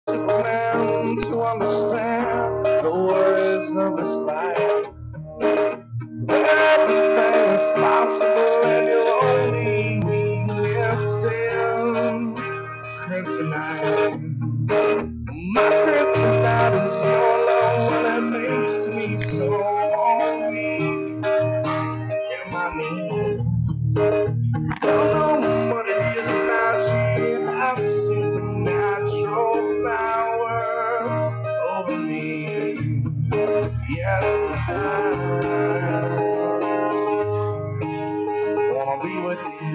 Man to understand the worries of this life. Everything is possible and you'll only listen. Kryptonite. My kryptonite is your love when it makes me so weak in my knees. Don't know what it is about you. Have supernatural power over me. Yes, I wanna be with you.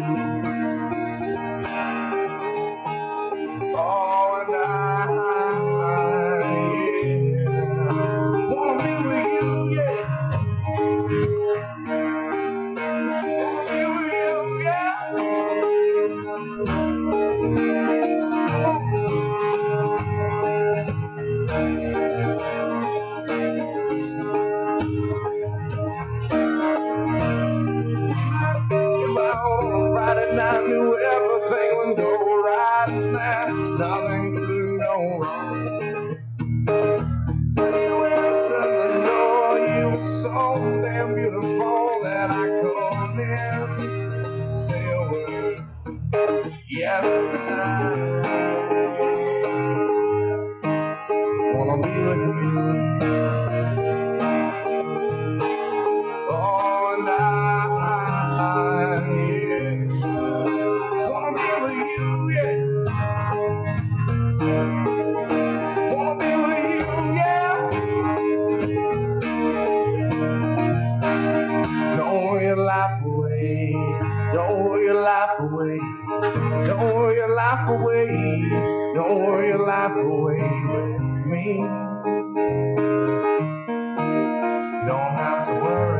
Oh, and yeah, wanna be with you, yeah. Wanna be with you, yeah. Friday night, knew everything would go right now. Nothing could go wrong. Till you answered the door, you were so damn beautiful that I couldn't even say a word. Yes, I wanna be with you. Oh, and wanna be with you, yeah. Wanna be with you, yeah. Don't worry your life away. Don't worry your life away. Don't worry your life away. Don't worry your life away with me. Don't have to worry.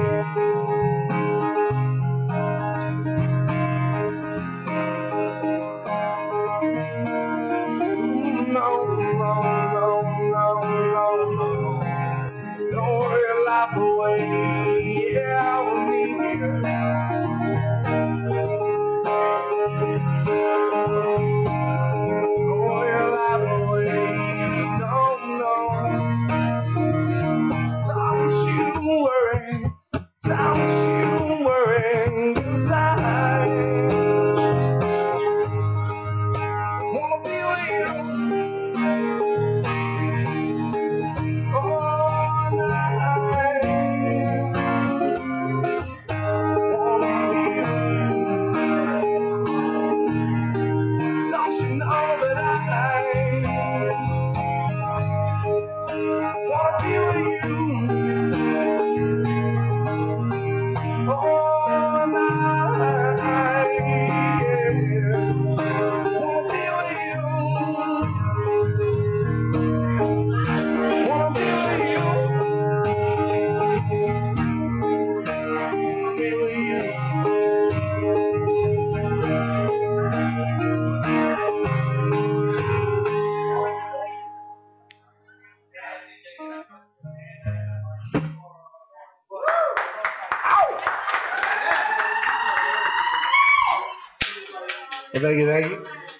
No, no, no, no, no, no. Don't worry your life away. Yeah, I will be here. Don't worry your life away. No, no. Don't you worry. Don't you worry. 'Cause I wanna be with you. All night. Wanna be with you. Don't you know that I wanna be with you. All night. Yeah. Wanna be with you. Wanna be with you. Wanna be with you. Well, thank you, thank you.